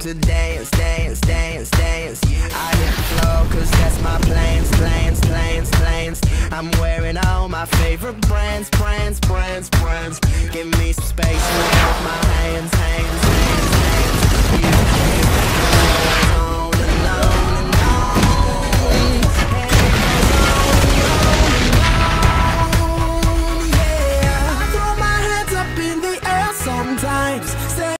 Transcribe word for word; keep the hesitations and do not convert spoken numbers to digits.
to dance, dance, dance, dance. I hit the floor cause that's my plans, plans, plans, plans. I'm wearing all my favorite brands, brands, brands, brands. Give me some space.